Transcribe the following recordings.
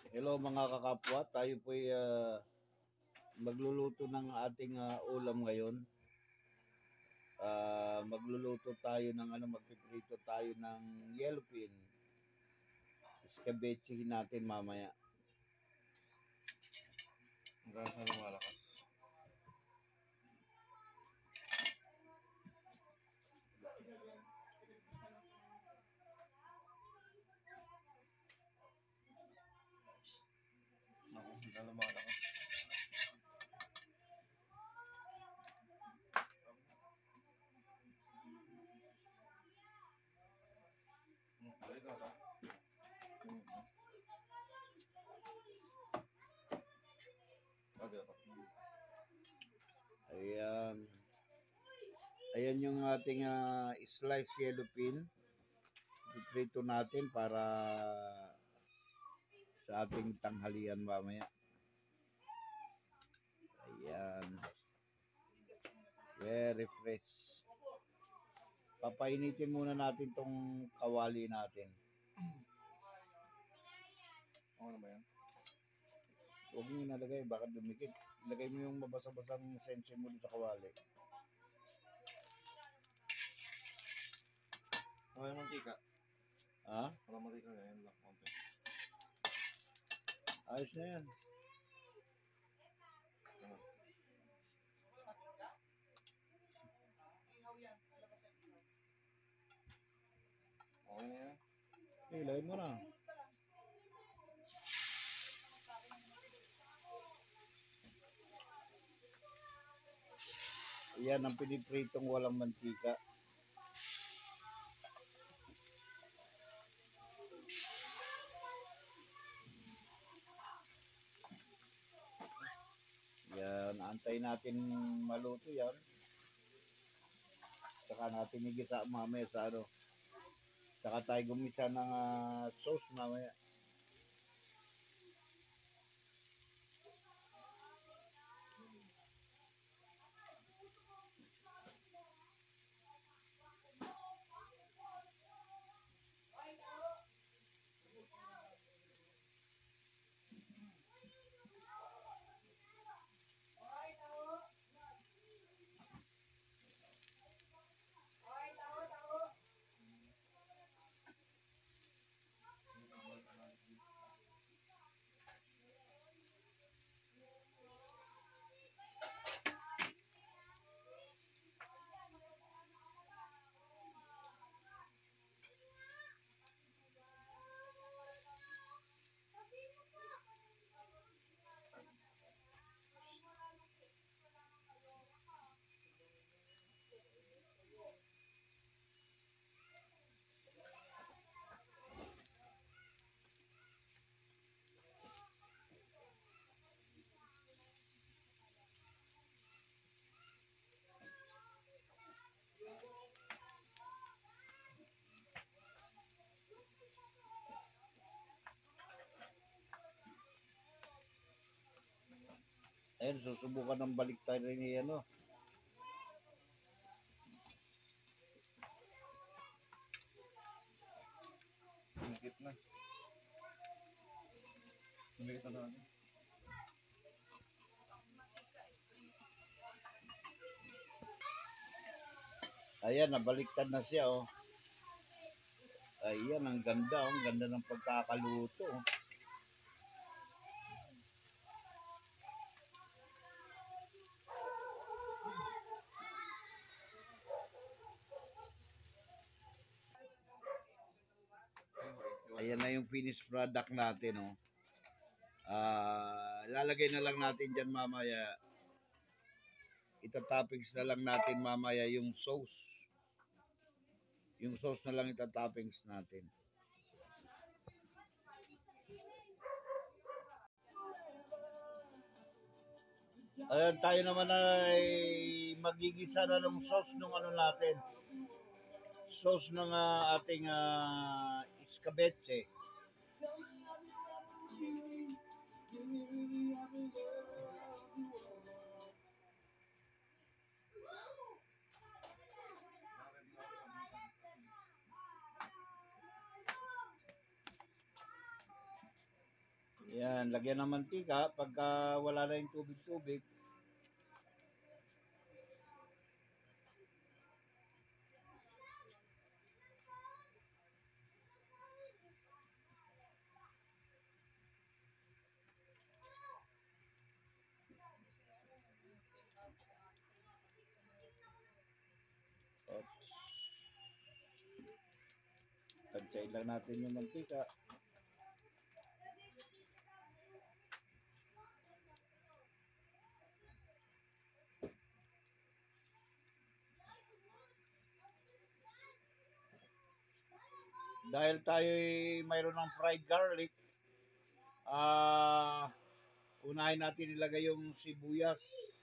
Hello mga kakapwa, tayo po'y magluluto ng ating ulam ngayon. Magluluto tayo ng magpiprito tayo ng yellowfin. Scabeche natin mamaya. Hanggang sa lumalakas. Ako, hanggang lumalakas. Balik na ka. Ayan. Ayan yung ating slice yellowfin. Piprito natin para sa ating tanghalian mamaya. Ayan. Very fresh. Papainitin muna natin tong kawali natin. Ano ba yan? Huwag mo nalagay, baka dumikit. Ilagay mo yung mabasa-basang sense mo sa kawali. Wala yung mantika. Ha? Wala mantika na yan lang. Okay. Ayos na yan. Okay na yan. Ilagay mo na. Yan ang pinipritong walang mantika. Yan, antayin natin maluto yan. Saka natin igisa mamaya sa Saka tayo gumisa ng sauce mamaya. Ayun, susubukan ng baliktad rin ni Sumikit na. Sumikit na natin. Ayan, nabaliktad na siya, oh. Ayan, ang ganda, oh. Ang ganda ng pagkakaluto, oh. Ayan na yung finished product natin, oh. Lalagay na lang natin dyan mamaya. Itatoppings na lang natin mamaya yung sauce. Yung sauce na lang itatoppings natin. Ayan, tayo naman ay magigisa na ng sauce ng natin. Sauce ng ating scabeche. Yan, lagyan ng mantika pagka wala na yung tubig-tubig. Tansyain lang natin yung mantika. Dahil tayo'y mayroon ng fried garlic, unahin natin ilagay yung sibuyas.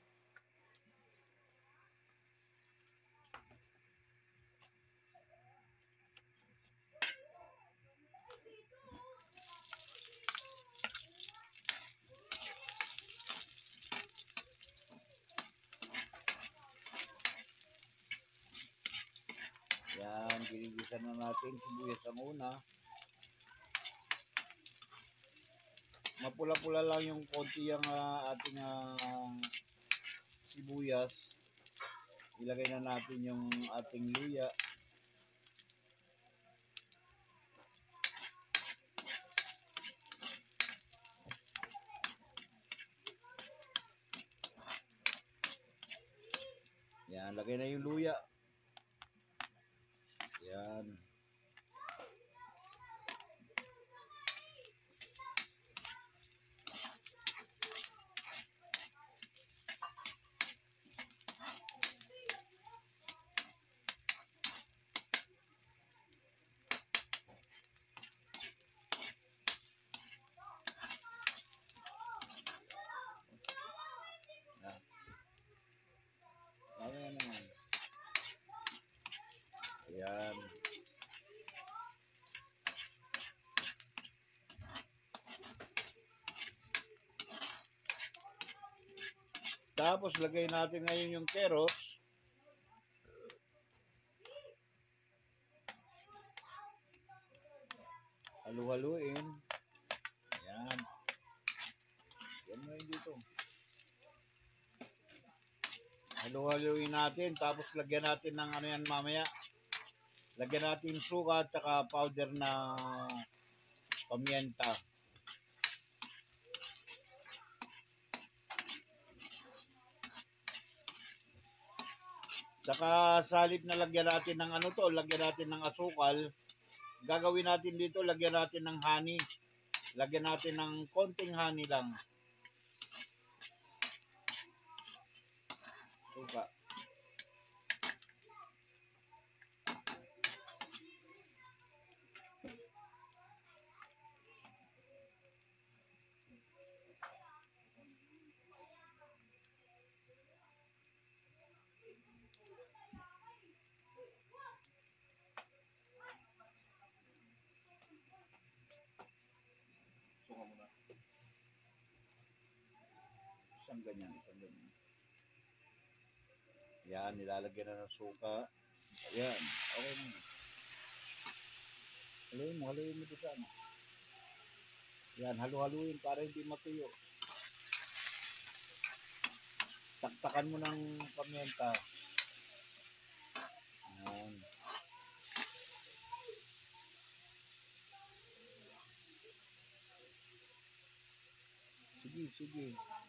Yan, ginigisa na natin sibuyas ang una. Mapula-pula lang yung konti yung ating sibuyas. Ilagay na natin yung ating luya. Yan, lagay na yung luya. Yan. Mamaya naman. Ayan. Tapos lagay natin ngayon yung carrots. Halu-haluin. Ayan. Yan mo yun dito. Halu-haluin natin. Tapos lagyan natin ng ano yan mamaya. Lagyan natin suka at saka powder na pamienta. Saka salip na lagyan natin ng ano to, lagyan natin ng asukal. Gagawin natin dito, lagyan natin ng honey. Lagyan natin ng konting honey lang. Suka. Suka muna. Isang ganyan. Yan, nilalagyan na ng suka. Ayan, okay na. Haluin mo dito ano. Yan, halu-haluin para hindi matuyo. Taktakan mo ng pamienta. Yan. Sige.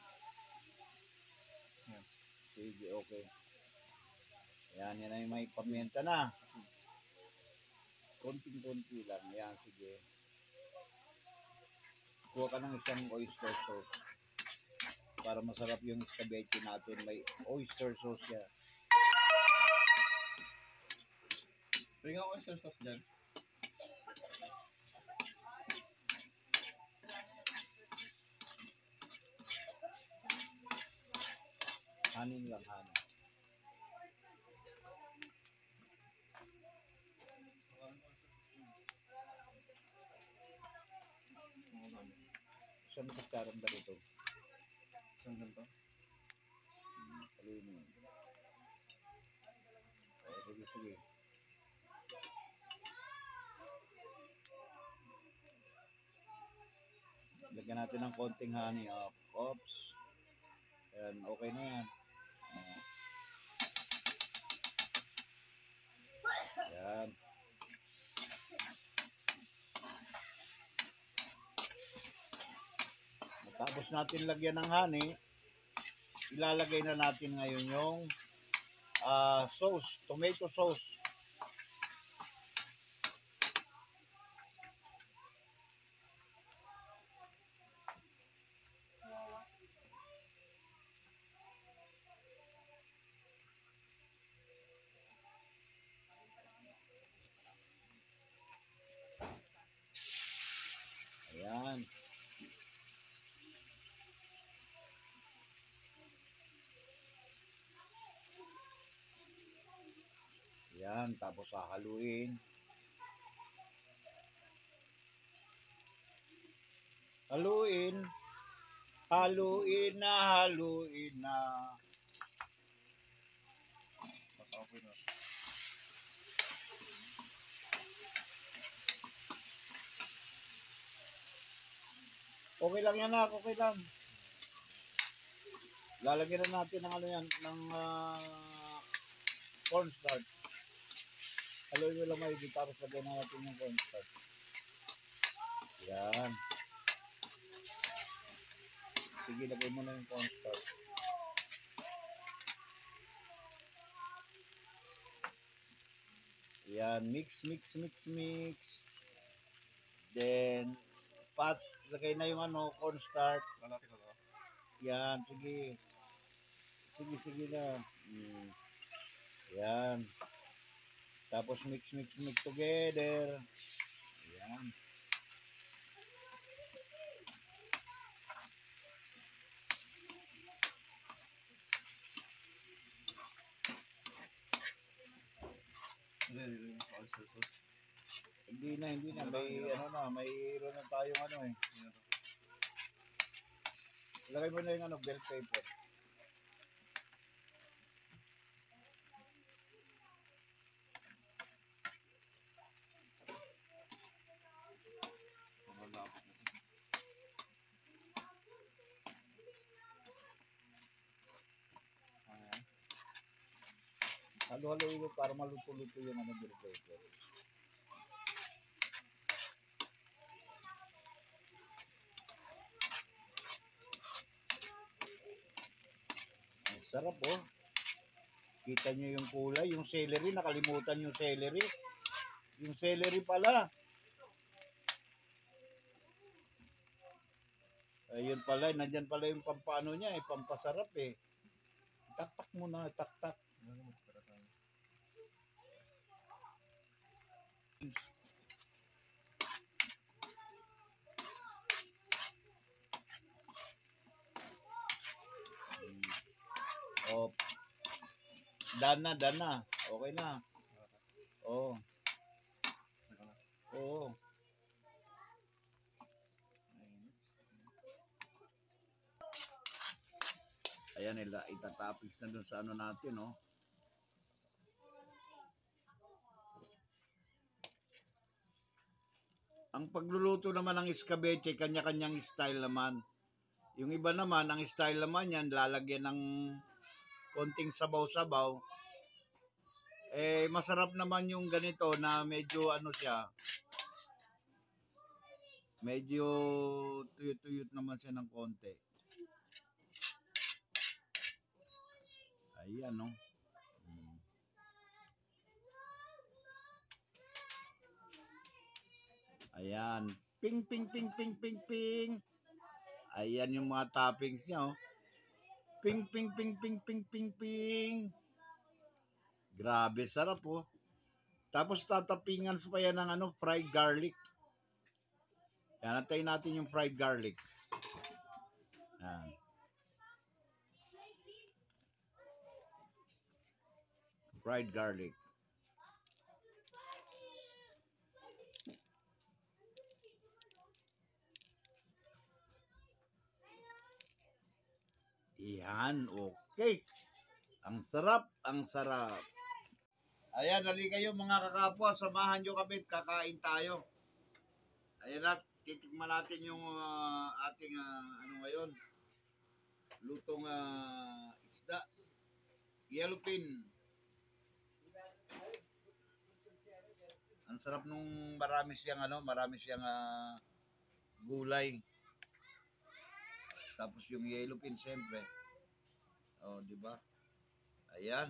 Yan. Sige, okay. Yan na yung may pamienta na. Konting-konti lang. Yan, sige. Kuha ka ng isang oyster sauce. Para masarap yung scabeche natin. May oyster sauce yan. Bring ako oyster sauce dyan. Hanin lang, hanin. Saan kaskarang ba ito? Saan ganito? Haluin mo. Sige. Lagyan natin ng konting honey. Oops. Ayan, okay na yan. Ayan. Tapos natin lagyan ng honey, ilalagay na natin ngayon yung sauce, tomato sauce. Ayan. Ayan, tapos hahaluin. Haluin. Haluin na, haluin na. Mas okay na. Okay lang yan na, okay lang. Lalagyan na natin ng ano yan, ng cornstarch. Haluin mo lang maigi, tapos lagyan na natin yung cornstarch. Yan. Sige, lagay mo na yung cornstarch. Yan, mix, mix, mix, mix. Then, lagay na yung ano, cornstarch. Lalaki ko to. Yan, sige. Sige na. Yan. Tapos mix, mix, mix together. Yan. Hindi na. May na tayong ano eh. Lagay mo na yung ano, bell pepper. Halo-halo ilo para maluto-luto yung ano, bell pepper. Ang sarap oh. Kita nyo yung kulay, yung celery, nakalimutan yung celery. Yung celery pala. Ayun pala, nandyan pala yung pampano niya, pampasarap eh. Taktak mo na, taktak. Oh. Dana. Okay na. Oh. Oo. Ayan, itatapis na dun sa ano natin, oh. Ang pagluluto naman ng scabeche, kanya-kanyang style naman. Yung iba naman, ang style naman yan, lalagyan ng konting sabaw-sabaw. Eh, masarap naman yung ganito na medyo ano siya, medyo tuyot-tuyot naman siya ng konti. Ayan, no? Ayan. Ping, ping, ping, ping, ping, ping. Ayan yung mga toppings niya, oh. Ping, ping, ping, ping, ping, ping, ping. Grabe, sarap, oh. Tapos tatapingan pa yan ng ano, fried garlic. Yan, antayin natin yung fried garlic. Yan. Fried garlic. Yan, okay. Ang sarap, ang sarap. Ayan, halika kayo mga kakapwa, samahan nyo kami, kakain tayo. Ayan at titikman natin yung ating ano ngayon, lutong isda, yellowfin. Ang sarap nung marami siyang gulay. Tapos yung yellowfin siyempre. Oh, di ba? Ayan.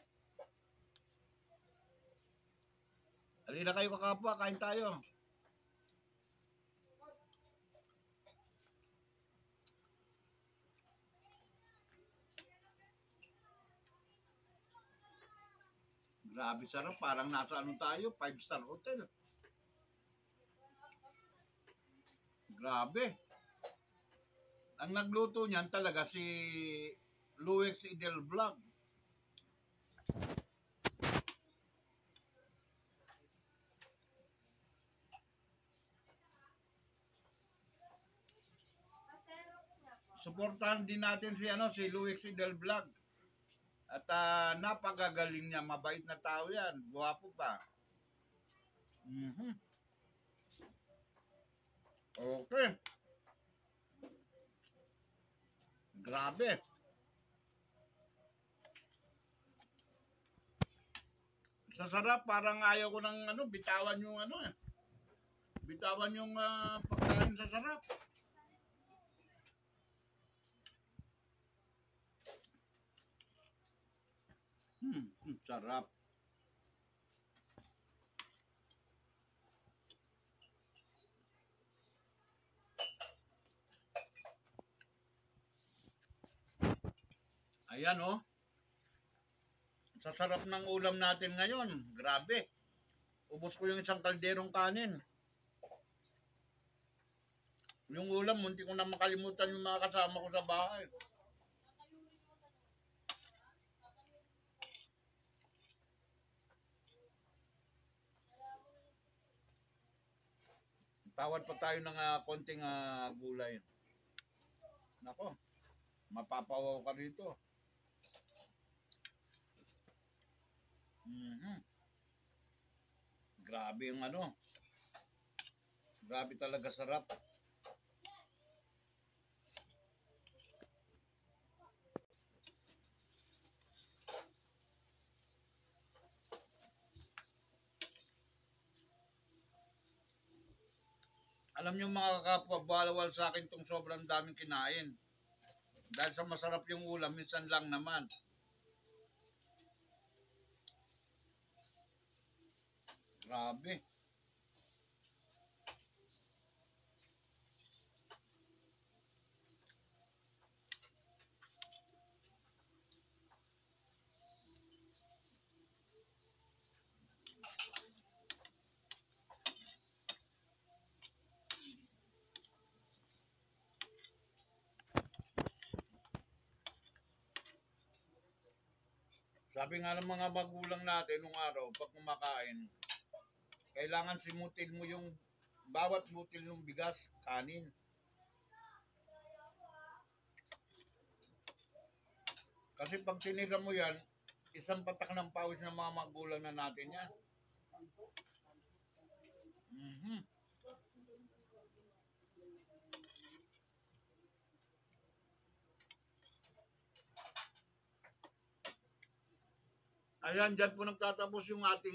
Halina kayo kakapwa, kain tayo. Grabe sarap, parang nasa ano tayo, 5-star hotel. Grabe. Ang nagluto niyan talaga si Luis Idel Vlog. Suportahan din natin si Luis Idel Vlog. At napakagaling niya, mabait na tao yan, guwapo pa. Okay. Grabe. Sa sarap, parang ayaw ko ng bitawan yung bitawan yung pagkain sa sarap. Sarap. Ayan oh. Sa sarap ng ulam natin ngayon. Grabe. Ubos ko yung isang kalderong kanin. Yung ulam, munti ko na makalimutan yung mga kasama ko sa bahay. Tawad pa tayo ng konting gulay. Nako, mapapawaw ka rito. Grabe yung grabe talaga sarap. Alam niyo mga kapwa, balawal sa akin tong sobrang daming kinain. Dahil sa masarap yung ulam, minsan lang naman. Grabe. Sabi nga ng mga magulang natin nung araw, pag kumakain, kailangan simutin mo yung bawat butil ng bigas, kanin. Kasi pag tinira mo yan, isang patak ng pawis ng mga magulang na natin yan. Ayan, dyan po nagtatapos yung ating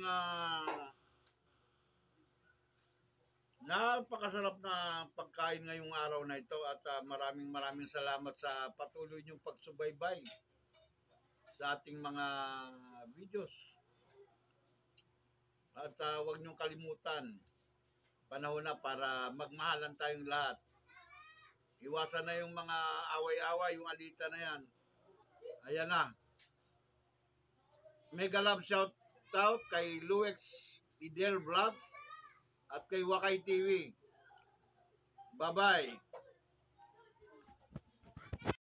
napakasarap na pagkain ngayong araw na ito at maraming salamat sa patuloy niyong pagsubaybay sa ating mga videos. At huwag niyong kalimutan, panahon na para magmahalan tayong lahat. Iwasan na yung mga away-away, yung alita na yan. Ayan na. Mega love shout out kay Luex Idel Vlogs at kay Wakay TV. Bye-bye.